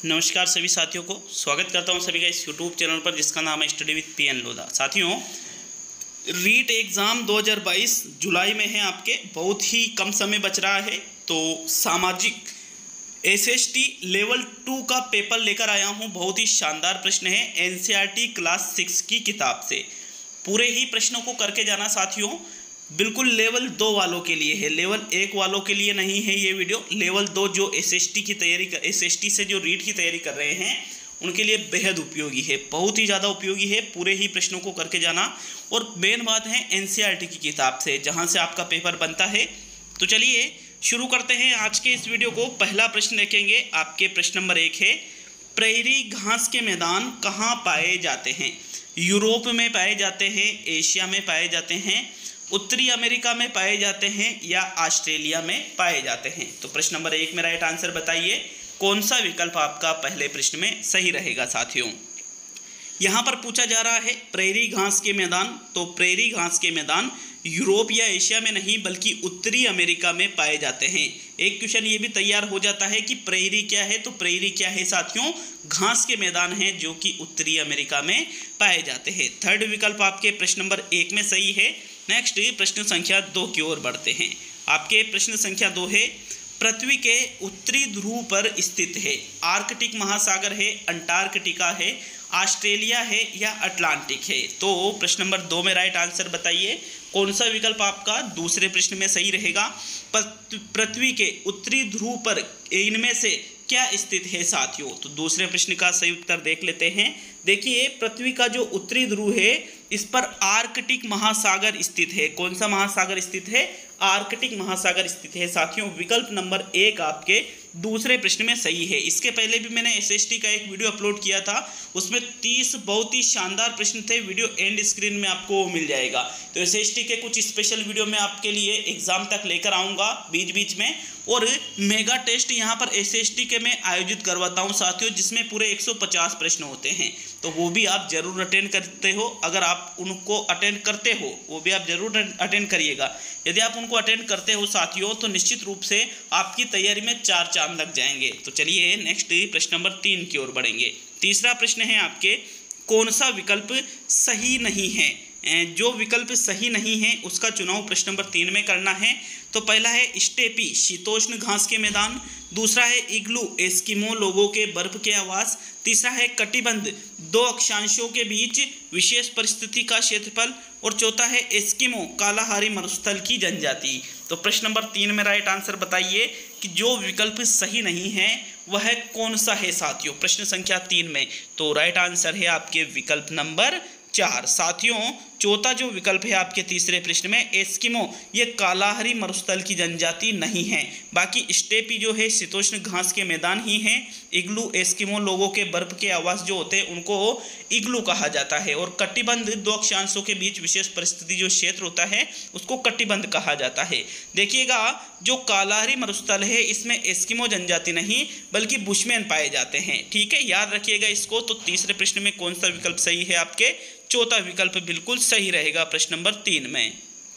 नमस्कार सभी साथियों को स्वागत करता हूं सभी का इस यूट्यूब चैनल पर जिसका नाम है स्टडी विद पीएन लोधा। साथियों, रीट एग्ज़ाम 2022 जुलाई में है, आपके बहुत ही कम समय बच रहा है। तो सामाजिक एसएसटी लेवल 2 का पेपर लेकर आया हूं। बहुत ही शानदार प्रश्न है, एनसीईआरटी क्लास 6 की किताब से। पूरे ही प्रश्नों को करके जाना साथियों, बिल्कुल लेवल 2 वालों के लिए है, लेवल 1 वालों के लिए नहीं है ये वीडियो। लेवल 2 जो एसएसटी की तैयारी एसएसटी से जो रीट की तैयारी कर रहे हैं उनके लिए बेहद उपयोगी है, बहुत ही ज़्यादा उपयोगी है। पूरे ही प्रश्नों को करके जाना, और मेन बात है एनसीईआरटी की किताब से जहाँ से आपका पेपर बनता है। तो चलिए शुरू करते हैं आज के इस वीडियो को। पहला प्रश्न देखेंगे, आपके प्रश्न नंबर 1 है, प्रेरी घास के मैदान कहाँ पाए जाते हैं? यूरोप में पाए जाते हैं, एशिया में पाए जाते हैं, उत्तरी अमेरिका में पाए जाते हैं, या ऑस्ट्रेलिया में पाए जाते हैं? तो प्रश्न नंबर 1 में राइट आंसर बताइए, कौन सा विकल्प आपका पहले प्रश्न में सही रहेगा। साथियों, यहाँ पर पूछा जा रहा है प्रेरी घास के मैदान, तो प्रेरी घास के मैदान यूरोप या एशिया में नहीं बल्कि उत्तरी अमेरिका में पाए जाते हैं। एक क्वेश्चन ये भी तैयार हो जाता है कि प्रेरी क्या है, तो प्रेरी क्या है साथियों? घास के मैदान हैं जो कि उत्तरी अमेरिका में पाए जाते हैं। थर्ड विकल्प आपके प्रश्न नंबर 1 में सही है। नेक्स्ट प्रश्न संख्या 2 की ओर बढ़ते हैं। आपके प्रश्न संख्या 2 है, पृथ्वी के उत्तरी ध्रुव पर स्थित है, आर्कटिक महासागर है, अंटार्कटिका है, ऑस्ट्रेलिया है, या अटलांटिक है? तो प्रश्न नंबर 2 में राइट आंसर बताइए, कौन सा विकल्प आपका दूसरे प्रश्न में सही रहेगा? पृथ्वी के उत्तरी ध्रुव पर इनमें से क्या स्थित है साथियों? तो दूसरे प्रश्न का सही उत्तर देख लेते हैं। देखिए, पृथ्वी का जो उत्तरी ध्रुव है इस पर आर्कटिक महासागर स्थित है। कौन सा महासागर स्थित है? आर्कटिक महासागर स्थित है साथियों। विकल्प नंबर 1 आपके दूसरे प्रश्न में सही है। इसके पहले भी मैंने एसएसटी का एक वीडियो अपलोड किया था, उसमें 30 बहुत ही शानदार प्रश्न थे। वीडियो एंड स्क्रीन में आपको मिल जाएगा। तो एसएसटी के कुछ स्पेशल वीडियो मैं आपके लिए एग्जाम तक लेकर आऊँगा बीच बीच में, और मेगा टेस्ट यहाँ पर एसएसटी के मैं आयोजित करवाता हूँ साथियों, जिसमें पूरे 150 प्रश्न होते हैं। तो वो भी आप जरूर अटेंड करते हो। अगर आप उनको अटेंड करते हो, वो भी आप जरूर अटेंड करिएगा। यदि आप उनको अटेंड करते हो साथियों, तो निश्चित रूप से आपकी तैयारी में 4 चांद लग जाएंगे। तो चलिए नेक्स्ट प्रश्न नंबर 3 की ओर बढ़ेंगे। तीसरा प्रश्न है आपके, कौन सा विकल्प सही नहीं है? जो विकल्प सही नहीं है उसका चुनाव प्रश्न नंबर 3 में करना है। तो पहला है स्टेपी शीतोष्ण घास के मैदान, दूसरा है इग्लू एस्किमो लोगों के बर्फ के आवास, तीसरा है कटिबंध 2 अक्षांशों के बीच विशेष परिस्थिति का क्षेत्रफल, और चौथा है एस्किमो कालाहारी मरुस्थल की जनजाति। तो प्रश्न नंबर 3 में राइट आंसर बताइए कि जो विकल्प सही नहीं है वह कौन सा है साथियों, प्रश्न संख्या 3 में? तो राइट आंसर है आपके विकल्प नंबर 4। साथियों, चौथा जो विकल्प है आपके तीसरे प्रश्न में, एस्किमो, ये कालाहारी मरुस्थल की जनजाति नहीं है। बाकी स्टेपी जो है शीतोष्ण घास के मैदान ही हैं। इग्लू एस्किमो लोगों के बर्फ के आवास जो होते हैं उनको इग्लू कहा जाता है, और कटिबंध 2 अक्षांशों के बीच विशेष परिस्थिति जो क्षेत्र होता है उसको कटिबंध कहा जाता है। देखिएगा, जो कालाहारी मरुस्थल है इसमें एस्किमो जनजाति नहीं बल्कि बुशमैन पाए जाते हैं। ठीक है, याद रखिएगा इसको। तो तीसरे प्रश्न में कौन सा विकल्प सही है? आपके चौथा विकल्प बिल्कुल सही रहेगा प्रश्न नंबर 3 में।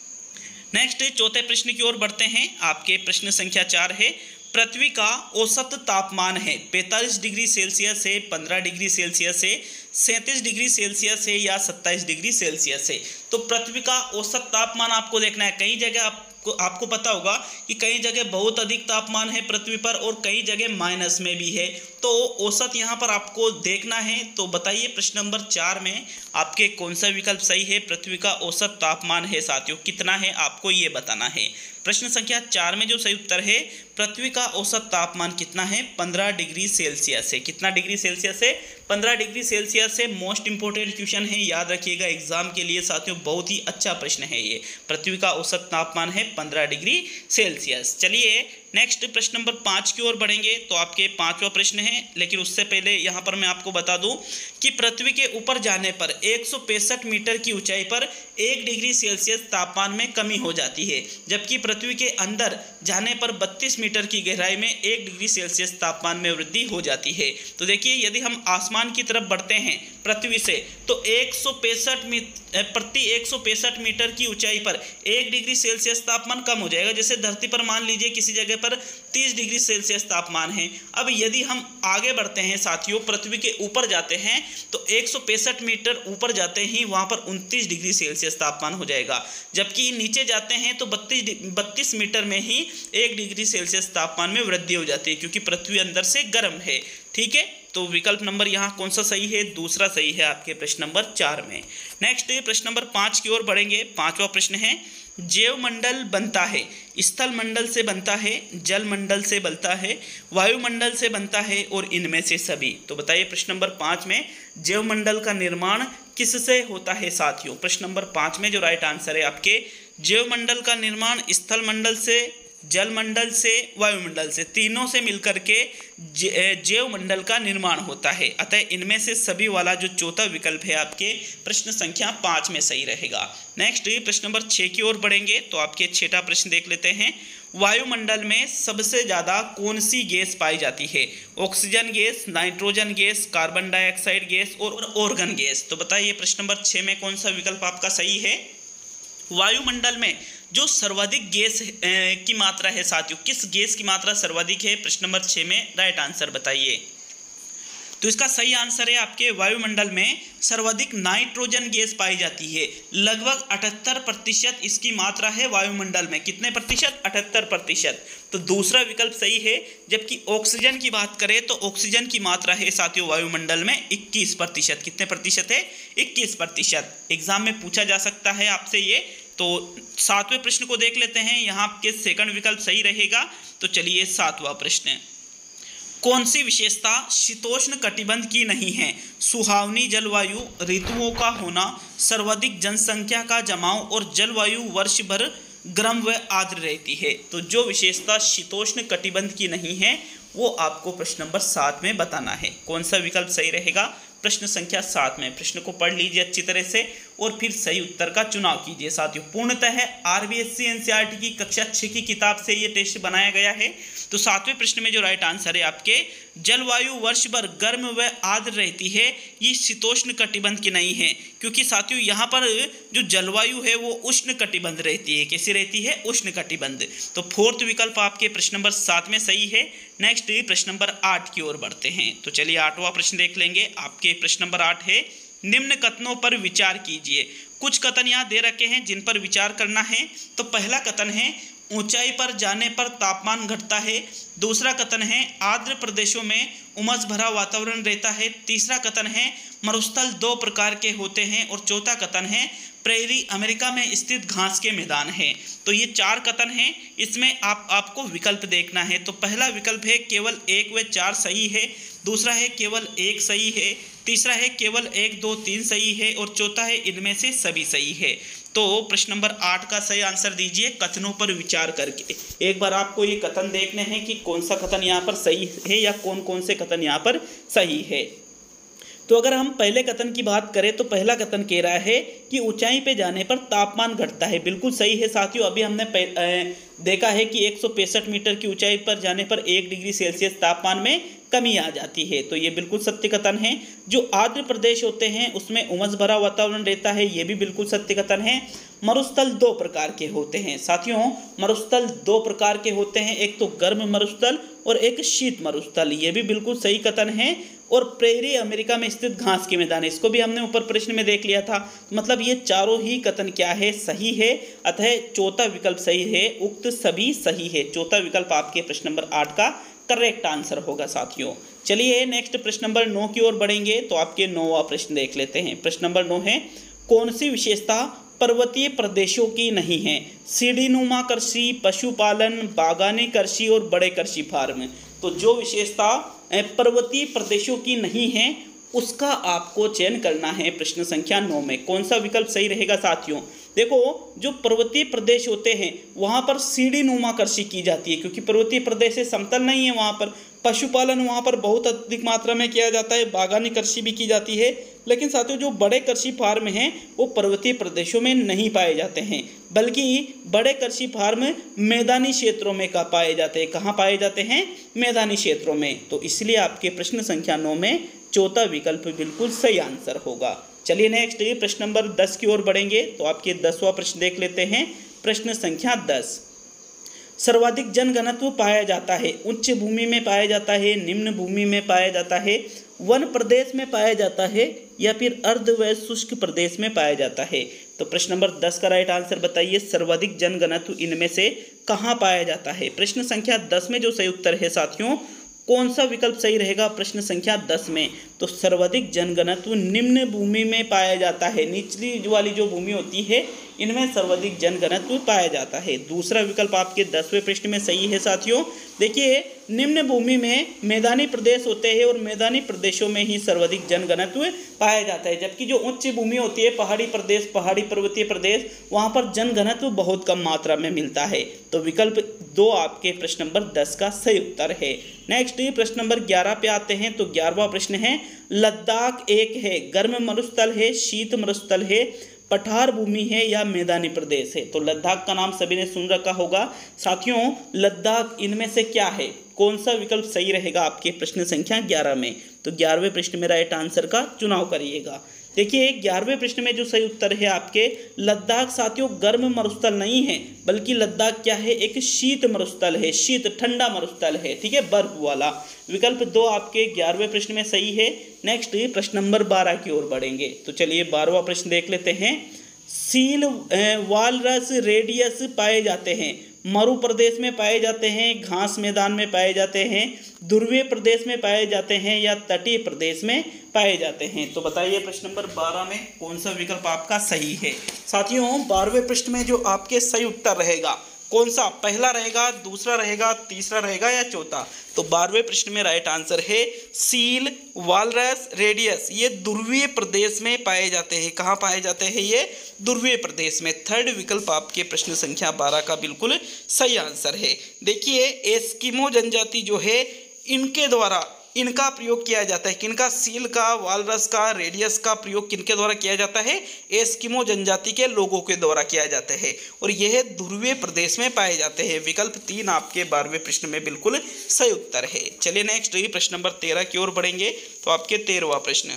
नेक्स्ट चौथे प्रश्न की ओर बढ़ते हैं। आपके प्रश्न संख्या 4 है, पृथ्वी का औसत तापमान है 45 डिग्री सेल्सियस है, 15 डिग्री सेल्सियस है, 37 डिग्री सेल्सियस है, या 27 डिग्री सेल्सियस है? तो पृथ्वी का औसत तापमान आपको देखना है। कई जगह आपको पता होगा कि कई जगह बहुत अधिक तापमान है पृथ्वी पर, और कई जगह माइनस में भी है। तो औसत यहाँ पर आपको देखना है। तो बताइए प्रश्न नंबर 4 में आपके कौन सा विकल्प सही है? पृथ्वी का औसत तापमान है साथियों, कितना है आपको ये बताना है। प्रश्न संख्या 4 में जो सही उत्तर है, पृथ्वी का औसत तापमान कितना है? 15 डिग्री सेल्सियस है। कितना डिग्री सेल्सियस है? 15 डिग्री सेल्सियस से। मोस्ट इंपोर्टेंट क्वेश्चन है, याद रखिएगा एग्जाम के लिए साथियों, बहुत ही अच्छा प्रश्न है ये। पृथ्वी का औसत तापमान है 15 डिग्री सेल्सियस। चलिए नेक्स्ट प्रश्न नंबर 5 की ओर बढ़ेंगे। तो आपके 5वां प्रश्न है, लेकिन उससे पहले यहाँ पर मैं आपको बता दूं कि पृथ्वी के ऊपर जाने पर 165 मीटर की ऊंचाई पर 1 डिग्री सेल्सियस तापमान में कमी हो जाती है, जबकि पृथ्वी के अंदर जाने पर 32 मीटर की गहराई में 1 डिग्री सेल्सियस तापमान में वृद्धि हो जाती है। तो देखिए, यदि हम आसमान की तरफ बढ़ते हैं पृथ्वी से, तो 165 मीटर की ऊंचाई पर 1 डिग्री सेल्सियस तापमान कम हो जाएगा। जैसे धरती पर मान लीजिए किसी जगह पर 30 डिग्री सेल्सियस तापमान है। अब यदि हम आगे बढ़ते हैं साथियों, पृथ्वी के ऊपर जाते हैं तो 165 मीटर ऊपर जाते ही वहाँ पर 29 डिग्री सेल्सियस तापमान हो जाएगा, जबकि नीचे जाते हैं तो 32 मीटर में ही 1 डिग्री सेल्सियस तापमान में वृद्धि हो जाती है, क्योंकि पृथ्वी अंदर से गर्म है। ठीक है, तो विकल्प नंबर यहाँ कौन सा सही है? दूसरा सही है आपके प्रश्न नंबर 4 में। नेक्स्ट प्रश्न नंबर 5 की ओर बढ़ेंगे। 5वां प्रश्न है, जैव मंडल बनता है, स्थल मंडल से बनता है, जल मंडल से बनता है, वायुमंडल से बनता है और इनमें से सभी। तो बताइए प्रश्न नंबर 5 में जैव मंडल का निर्माण किससे होता है साथियों? प्रश्न नंबर 5 में जो राइट आंसर है आपके, जैव मंडल का निर्माण स्थल मंडल से, जल मंडल से, वायुमंडल से, तीनों से मिलकर के जैव मंडल का निर्माण होता है। अतः इनमें से सभी वाला जो चौथा विकल्प है आपके प्रश्न संख्या 5 में सही रहेगा। नेक्स्ट प्रश्न नंबर 6 की ओर बढ़ेंगे। तो आपके 6वां प्रश्न देख लेते हैं। वायुमंडल में सबसे ज़्यादा कौन सी गैस पाई जाती है? Oxygen gas, nitrogen gas, carbon dioxide gas और ऑर्गन गैस। तो बताइए प्रश्न नंबर 6 में कौन सा विकल्प आपका सही है? वायुमंडल में जो सर्वाधिक गैस की मात्रा है साथियों, किस गैस की मात्रा सर्वाधिक है? प्रश्न नंबर 6 में राइट आंसर बताइए। तो इसका सही आंसर है आपके वायुमंडल में सर्वाधिक नाइट्रोजन गैस पाई जाती है। लगभग 78% इसकी मात्रा है वायुमंडल में। कितने प्रतिशत? 78%। तो दूसरा विकल्प सही है। जबकि ऑक्सीजन की बात करें तो ऑक्सीजन की मात्रा है साथियों वायुमंडल में 21%। कितने प्रतिशत है? 21%। एग्जाम में पूछा जा सकता है आपसे ये। तो 7वें प्रश्न को देख लेते हैं। यहाँ आपके सेकंड विकल्प सही रहेगा। तो चलिए 7वां प्रश्न, कौन सी विशेषता शीतोष्ण कटिबंध की नहीं है? सुहावनी जलवायु, ऋतुओं का होना, सर्वाधिक जनसंख्या का जमाव और जलवायु वर्ष भर गर्म व आर्द्र रहती है। तो जो विशेषता शीतोष्ण कटिबंध की नहीं है वो आपको प्रश्न नंबर 7 में बताना है। कौन सा विकल्प सही रहेगा? प्रश्न संख्या 7 में। प्रश्न को पढ़ लीजिए अच्छी तरह से और फिर सही उत्तर का चुनाव कीजिए साथियों। पूर्णतः आरबीएससी एनसीईआरटी की कक्षा 6 की किताब से ये टेस्ट बनाया गया है। तो 7वें प्रश्न में जो राइट आंसर है आपके, जलवायु वर्ष भर गर्म व आर्द्र रहती है, ये शीतोष्ण कटिबंध की नहीं है। क्योंकि साथियों यहाँ पर जो जलवायु है वो उष्ण कटिबंध रहती है। कैसी रहती है? उष्ण कटिबंध। तो 4th विकल्प आपके प्रश्न नंबर 7 में सही है। नेक्स्ट प्रश्न नंबर 8 की ओर बढ़ते हैं। तो चलिए 8वां प्रश्न देख लेंगे। आपके प्रश्न नंबर 8 है, निम्न कथनों पर विचार कीजिए। कुछ कथन यहाँ दे रखे हैं जिन पर विचार करना है। तो पहला कथन है, ऊंचाई पर जाने पर तापमान घटता है। दूसरा कथन है, आर्द्र प्रदेशों में उमस भरा वातावरण रहता है। तीसरा कथन है, मरुस्थल 2 प्रकार के होते हैं। और चौथा कथन है, प्रेरी अमेरिका में स्थित घास के मैदान है। तो ये 4 कथन हैं। इसमें आपको विकल्प देखना है। तो पहला विकल्प है केवल 1 व 4 सही है। दूसरा है केवल 1 सही है। तीसरा है केवल 1, 2, 3 सही है। और चौथा है इनमें से सभी सही है। तो प्रश्न नंबर 8 का सही आंसर दीजिए कथनों पर विचार करके। एक बार आपको ये कथन देखने हैं कि कौन सा कथन यहाँ पर सही है या कौन कौन से कथन यहाँ पर सही है। तो अगर हम पहले कथन की बात करें तो पहला कथन कह रहा है कि ऊंचाई पे जाने पर तापमान घटता है। बिल्कुल सही है साथियों। अभी हमने देखा है कि 165 मीटर की ऊंचाई पर जाने पर 1 डिग्री सेल्सियस तापमान में कमी आ जाती है। तो ये बिल्कुल सत्य कथन है। जो आर्द्र प्रदेश होते हैं उसमें उमस भरा वातावरण रहता है, ये भी बिल्कुल सत्य कथन है। मरुस्थल 2 प्रकार के होते हैं साथियों। मरुस्थल 2 प्रकार के होते हैं, एक तो गर्म मरुस्थल और एक शीत मरुस्थल, ये भी बिल्कुल सही कथन है। और प्रेरी अमेरिका में स्थित घास के मैदान, इसको भी हमने ऊपर प्रश्न में देख लिया था। मतलब ये चारों ही कथन क्या है? सही है। अतः चौथा विकल्प सही है, उक्त सभी सही है। चौथा विकल्प आपके प्रश्न नंबर 8 का करेक्ट आंसर होगा साथियों। चलिए नेक्स्ट प्रश्न नंबर 9 की ओर बढ़ेंगे। तो आपके 9वां प्रश्न देख लेते हैं। प्रश्न नंबर 9 है, कौन सी विशेषता पर्वतीय प्रदेशों की नहीं है? सीढ़ीनुमा कृषि, पशुपालन, बागानी कृषि और बड़े कृषि फार्म। तो जो विशेषता पर्वतीय प्रदेशों की नहीं है उसका आपको चयन करना है प्रश्न संख्या 9 में। कौन सा विकल्प सही रहेगा साथियों? देखो, जो पर्वतीय प्रदेश होते हैं वहाँ पर सीढ़ीनुमा कृषि की जाती है, क्योंकि पर्वतीय प्रदेश से समतल नहीं है। वहाँ पर पशुपालन वहाँ पर बहुत अधिक मात्रा में किया जाता है, बागानी कृषि भी की जाती है। लेकिन साथियों जो बड़े कृषि फार्म हैं वो पर्वतीय प्रदेशों में नहीं पाए जाते हैं, बल्कि बड़े कृषि फार्म मैदानी क्षेत्रों में पाए जाते हैं। कहाँ पाए जाते हैं? मैदानी क्षेत्रों में। तो इसलिए आपके प्रश्न संख्या 9 में चौथा विकल्प बिल्कुल सही आंसर होगा। चलिए नेक्स्ट प्रश्न नंबर 10 की ओर बढ़ेंगे। तो आपके 10वां प्रश्न देख लेते हैं। प्रश्न संख्या 10, सर्वाधिक जनघनत्व पाया जाता है? उच्च भूमि में पाया जाता है, निम्न भूमि में पाया जाता है, वन प्रदेश में पाया जाता है, या फिर अर्ध व शुष्क प्रदेश में पाया जाता है? तो प्रश्न नंबर 10 का राइट आंसर बताइए, सर्वाधिक जनघनत्व इनमें से कहाँ पाया जाता है? प्रश्न संख्या 10 में जो सही उत्तर है साथियों, कौन सा विकल्प सही रहेगा प्रश्न संख्या 10 में? तो सर्वाधिक जनघनत्व निम्न भूमि में पाया जाता है। निचली वाली जो भूमि होती है इनमें सर्वाधिक जनघनत्व पाया जाता है। दूसरा विकल्प आपके 10वें प्रश्न में सही है साथियों। देखिए, निम्न भूमि में मैदानी प्रदेश होते हैं और मैदानी प्रदेशों में ही सर्वाधिक जनघनत्व पाया जाता है, जबकि जो उच्च भूमि होती है, पहाड़ी प्रदेश, पहाड़ी पर्वतीय प्रदेश, वहाँ पर जनघनत्व बहुत कम मात्रा में मिलता है। तो विकल्प 2 आपके प्रश्न नंबर 10 का सही उत्तर है। नेक्स्ट प्रश्न नंबर 11 पे आते हैं। तो 11वां प्रश्न है, लद्दाख एक है, गर्म मरुस्थल है, शीत मरुस्थल है, पठार भूमि है, या मैदानी प्रदेश है? तो लद्दाख का नाम सभी ने सुन रखा होगा साथियों। लद्दाख इनमें से क्या है? कौन सा विकल्प सही रहेगा आपके प्रश्न संख्या 11 में? तो 11वें प्रश्न में राइट आंसर का चुनाव करिएगा। देखिए, 11वें प्रश्न में जो सही उत्तर है आपके, लद्दाख साथियों गर्म मरुस्थल नहीं है, बल्कि लद्दाख क्या है? एक शीत मरुस्थल है, शीत ठंडा मरुस्थल है, ठीक है, बर्फ वाला। विकल्प 2 आपके 11वें प्रश्न में सही है। नेक्स्ट प्रश्न नंबर 12 की ओर बढ़ेंगे। तो चलिए 12वां प्रश्न देख लेते हैं। सील, वालरस, रेडियस पाए जाते हैं, मरु प्रदेश में पाए जाते हैं, घास मैदान में पाए जाते हैं, ध्रुवीय प्रदेश में पाए जाते हैं, या तटीय प्रदेश में पाए जाते हैं? तो बताइए प्रश्न नंबर 12 में कौन सा विकल्प आपका सही है? साथियों, 12वें प्रश्न में जो आपके सही उत्तर रहेगा कौन सा? पहला रहेगा, दूसरा रहेगा, तीसरा रहेगा, या चौथा? तो 12वें प्रश्न में राइट आंसर है सील, वालरस, रेडियस। ये ध्रुवीय प्रदेश में पाए जाते हैं। कहाँ पाए जाते हैं? ये ध्रुवीय प्रदेश में। थर्ड विकल्प आपके प्रश्न संख्या 12 का बिल्कुल सही आंसर है। देखिए, एस्किमो जनजाति जो है इनके द्वारा इनका प्रयोग किया जाता है। किनका? सील का, वालरस का, रेडियस का प्रयोग किनके द्वारा किया जाता है? एस्किमो जनजाति के लोगों के द्वारा किया जाता है, और यह ध्रुवीय प्रदेश में पाए जाते हैं। विकल्प 3 आपके 12वें प्रश्न में बिल्कुल सही उत्तर है। चलिए नेक्स्ट प्रश्न नंबर 13 की ओर बढ़ेंगे। तो आपके 13वां प्रश्न,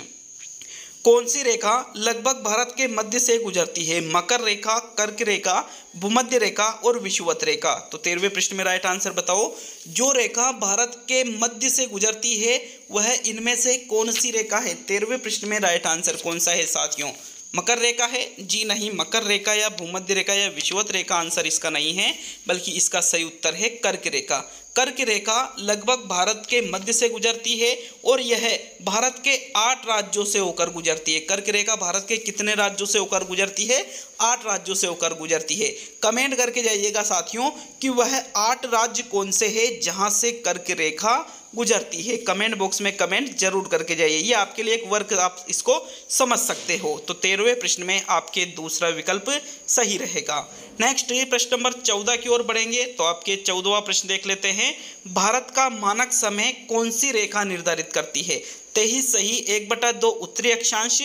कौन सी रेखा लगभग भारत के मध्य से गुजरती है? मकर रेखा, कर्क रेखा, भूमध्य रेखा और विषुवत रेखा? तो 13वें प्रश्न में राइट आंसर बताओ। जो रेखा भारत के मध्य से गुजरती है वह इनमें से कौन सी रेखा है? 13वें प्रश्न में राइट आंसर कौन सा है साथियों? मकर रेखा है? जी नहीं, मकर रेखा या भूमध्य रेखा या विषुवत रेखा आंसर इसका नहीं है, बल्कि इसका सही उत्तर है कर्क रेखा। कर्क रेखा लगभग भारत के मध्य से गुजरती है और यह भारत के 8 राज्यों से होकर गुजरती है। कर्क रेखा भारत के कितने राज्यों से होकर गुजरती है? 8 राज्यों से होकर गुजरती है। कमेंट करके जाइएगा साथियों कि वह 8 राज्य कौन से हैं जहां से कर्क रेखा गुजरती है। कमेंट बॉक्स में कमेंट जरूर करके जाइए, ये आपके लिए एक वर्क, आप इसको समझ सकते हो। तो 13वें प्रश्न में आपके दूसरा विकल्प सही रहेगा। नेक्स्ट प्रश्न नंबर 14 की ओर बढ़ेंगे। तो आपके 14वां प्रश्न देख लेते हैं। भारत का मानक समय कौन सी रेखा निर्धारित करती है? 23 सही 1/2 उत्तरी अक्षांश,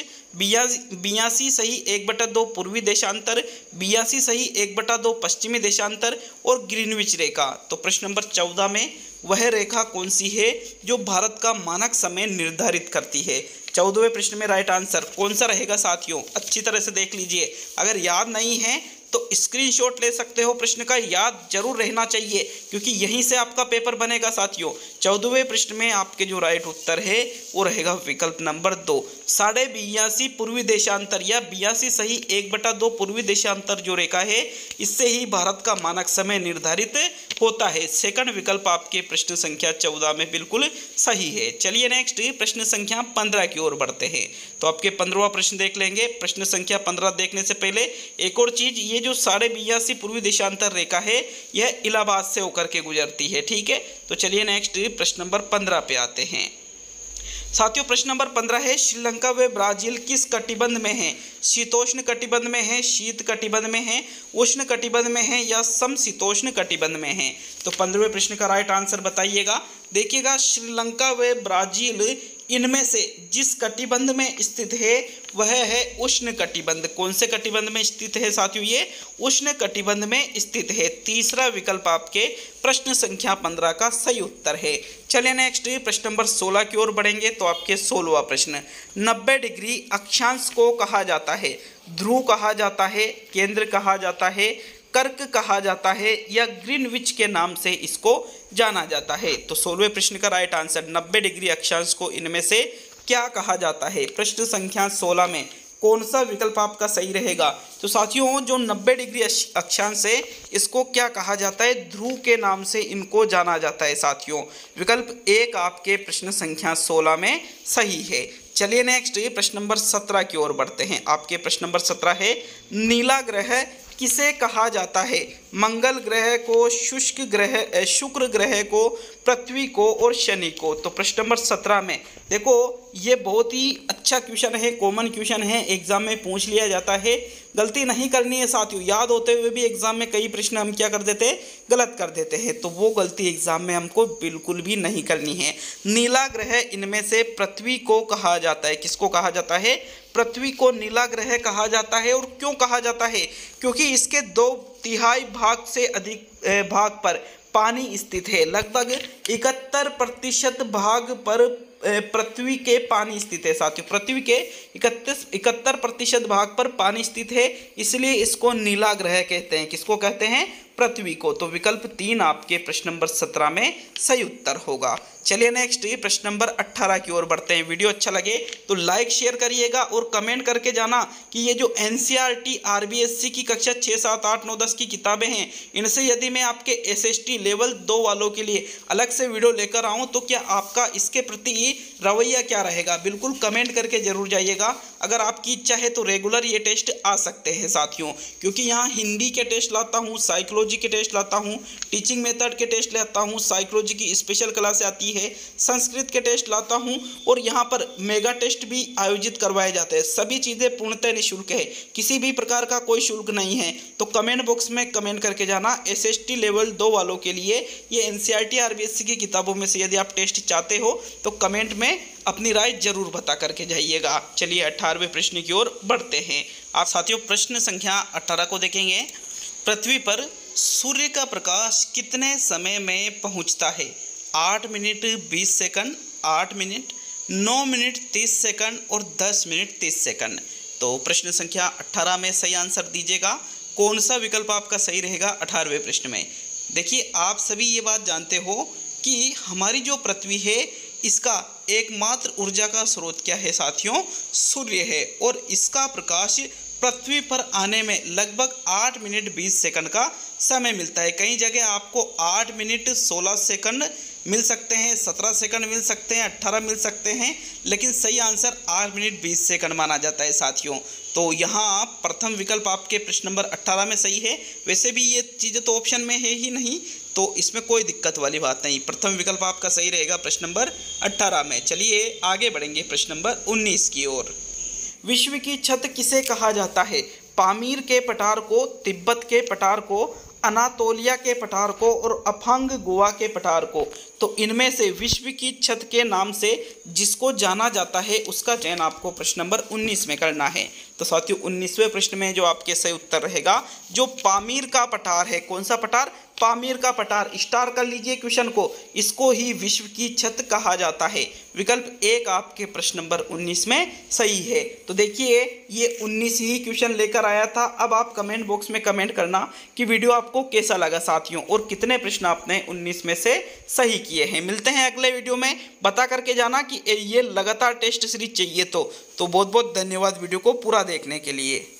82 सही 1/2 पूर्वी देशांतर, 82 सही 1/2 पश्चिमी देशांतर और ग्रीनविच रेखा। तो प्रश्न नंबर 14 में वह रेखा कौन सी है जो भारत का मानक समय निर्धारित करती है? 14वें प्रश्न में राइट आंसर कौन सा रहेगा साथियों? अच्छी तरह से देख लीजिए। अगर याद नहीं है तो स्क्रीनशॉट ले सकते हो, प्रश्न का याद जरूर रहना चाहिए क्योंकि यहीं से आपका पेपर बनेगा साथियों। 14वें प्रश्न में आपके जो राइट उत्तर है वो रहेगा विकल्प नंबर 2, 82.5 पूर्वी देशांतर या 82 सही 1/2 पूर्वी देशांतर जो रेखा है इससे ही भारत का मानक समय निर्धारित होता है। सेकंड विकल्प आपके प्रश्न संख्या 14 में बिल्कुल सही है। चलिए नेक्स्ट प्रश्न संख्या 15 की ओर बढ़ते हैं। तो आपके 15वां प्रश्न देख लेंगे। प्रश्न संख्या 15 देखने से पहले एक और चीज, ये जो 82.5 पूर्वी देशांतर रेखा है यह इलाहाबाद से होकर के गुजरती है, ठीक है। तो चलिए नेक्स्ट प्रश्न नंबर 15 पे आते हैं साथियों। प्रश्न नंबर 15 है, श्रीलंका व ब्राजील किस कटिबंध में है? शीतोष्ण कटिबंध में है, शीत कटिबंध में है, उष्ण कटिबंध में है या समशीतोष्ण कटिबंध में है? तो 15वें प्रश्न का राइट आंसर बताइएगा। देखिएगा, श्रीलंका व ब्राजील इनमें से जिस कटिबंध में स्थित है वह है उष्ण कटिबंध। कौन से कटिबंध में स्थित है साथियों? ये उष्ण कटिबंध में स्थित है। तीसरा विकल्प आपके प्रश्न संख्या 15 का सही उत्तर है। चलिए नेक्स्ट प्रश्न नंबर 16 की ओर बढ़ेंगे। तो आपके 16वां प्रश्न, 90 डिग्री अक्षांश को कहा जाता है? ध्रुव कहा जाता है, केंद्र कहा जाता है, कर्क कहा जाता है या ग्रीनविच के नाम से इसको जाना जाता है। तो 16वें प्रश्न का राइट आंसर 90 डिग्री अक्षांश को इनमें से क्या कहा जाता है। प्रश्न संख्या 16 में कौन सा विकल्प आपका सही रहेगा। तो साथियों जो 90 डिग्री अक्षांश है इसको क्या कहा जाता है, ध्रुव के नाम से इनको जाना जाता है साथियों। विकल्प 1 आपके प्रश्न संख्या 16 में सही है। चलिए नेक्स्ट प्रश्न नंबर 17 की ओर बढ़ते हैं। आपके प्रश्न नंबर 17 है नीला ग्रह किसे कहा जाता है। मंगल ग्रह को, शुष्क ग्रह, शुक्र ग्रह को, पृथ्वी को और शनि को। तो प्रश्न नंबर 17 में देखो ये बहुत ही अच्छा क्वेश्चन है, कॉमन क्वेश्चन है, एग्जाम में पूछ लिया जाता है। गलती नहीं करनी है साथियों, याद होते हुए भी एग्जाम में कई प्रश्न हम क्या कर देते हैं, गलत कर देते हैं। तो वो गलती एग्जाम में हमको बिल्कुल भी नहीं करनी है। नीला ग्रह इनमें से पृथ्वी को कहा जाता है। किसको कहा जाता है, पृथ्वी को नीला ग्रह कहा जाता है। और क्यों कहा जाता है, क्योंकि इसके 2/3 भाग से अधिक भाग पर पानी स्थित है। लगभग 71% भाग पर पृथ्वी के पानी स्थित है साथियों। पृथ्वी के 71% भाग पर पानी स्थित है, इसलिए इसको नीला ग्रह कहते हैं। किसको कहते हैं, पृथ्वी को। तो विकल्प 3 आपके प्रश्न नंबर 17 में सही उत्तर होगा। चलिए नेक्स्ट प्रश्न नंबर 18 की ओर बढ़ते हैं। वीडियो अच्छा लगे तो लाइक शेयर करिएगा और कमेंट करके जाना कि ये जो एनसीईआरटी आरबीएससी की कक्षा 6, 7, 8, 9, 10 की किताबें हैं, इनसे यदि मैं आपके एसएसटी लेवल 2 वालों के लिए अलग से वीडियो लेकर आऊँ तो क्या आपका इसके प्रति रवैया क्या रहेगा, बिल्कुल कमेंट करके जरूर जाइएगा। अगर आपकी इच्छा है तो रेगुलर ये टेस्ट आ सकते हैं साथियों, क्योंकि यहाँ हिंदी के टेस्ट लाता हूँ, साइकोलॉजी के टेस्ट लाता हूँ, टीचिंग मेथड के टेस्ट लाता हूँ, साइकोलॉजी की स्पेशल क्लास आती है, संस्कृत के टेस्ट लाता हूँ और यहाँ पर मेगा टेस्ट भी आयोजित करवाए जाते हैं। सभी चीज़ें पूर्णतः निःशुल्क है, किसी भी प्रकार का कोई शुल्क नहीं है। तो कमेंट बॉक्स में कमेंट करके जाना एसएसटी लेवल 2 वालों के लिए ये एनसीईआरटी आरबीएससी की किताबों में से यदि आप टेस्ट चाहते हो तो कमेंट में अपनी राय जरूर बता करके जाइएगा। चलिए 18वें प्रश्न की ओर बढ़ते हैं। आप साथियों प्रश्न संख्या 18 को देखेंगे। पृथ्वी पर सूर्य का प्रकाश कितने समय में पहुंचता है। 8 minute 20 second, 8 minute, 9 minute 30 second और 10 मिनट 30 सेकंड। तो प्रश्न संख्या 18 में सही आंसर दीजिएगा। कौन सा विकल्प आपका सही रहेगा 18वें प्रश्न में। देखिए आप सभी ये बात जानते हो कि हमारी जो पृथ्वी है इसका एकमात्र ऊर्जा का स्रोत क्या है साथियों, सूर्य है। और इसका प्रकाश पृथ्वी पर आने में लगभग 8 मिनट 20 सेकंड का समय मिलता है। कई जगह आपको 8 मिनट 16 सेकंड मिल सकते हैं, 17 सेकंड मिल सकते हैं, 18 मिल सकते हैं, लेकिन सही आंसर 8 मिनट 20 सेकंड माना जाता है साथियों। तो यहाँ प्रथम विकल्प आपके प्रश्न नंबर 18 में सही है। वैसे भी ये चीज़ें तो ऑप्शन में है ही नहीं, तो इसमें कोई दिक्कत वाली बात नहीं। प्रथम विकल्प आपका सही रहेगा प्रश्न नंबर 18 में। चलिए आगे बढ़ेंगे प्रश्न नंबर 19 की ओर। विश्व की छत किसे कहा जाता है। पामीर के पठार को, तिब्बत के पठार को, अनातोलिया के पठार को और अफंग गोवा के पठार को। तो इनमें से विश्व की छत के नाम से जिसको जाना जाता है उसका चयन आपको प्रश्न नंबर 19 में करना है। तो साथियों 19वें प्रश्न में जो आपके सही उत्तर रहेगा जो पामीर का पठार है। कौन सा पठार, पामीर का पठार। स्टार कर लीजिए क्वेश्चन को, इसको ही विश्व की छत कहा जाता है। विकल्प 1 आपके प्रश्न नंबर 19 में सही है। तो देखिए ये 19 ही क्वेश्चन लेकर आया था। अब आप कमेंट बॉक्स में कमेंट करना कि वीडियो आपको कैसा लगा साथियों और कितने प्रश्न आपने 19 में से सही किए हैं। मिलते हैं अगले वीडियो में, बता करके जाना कि ये लगातार टेस्ट सीरीज चाहिए तो बहुत बहुत धन्यवाद वीडियो को पूरा देखने के लिए।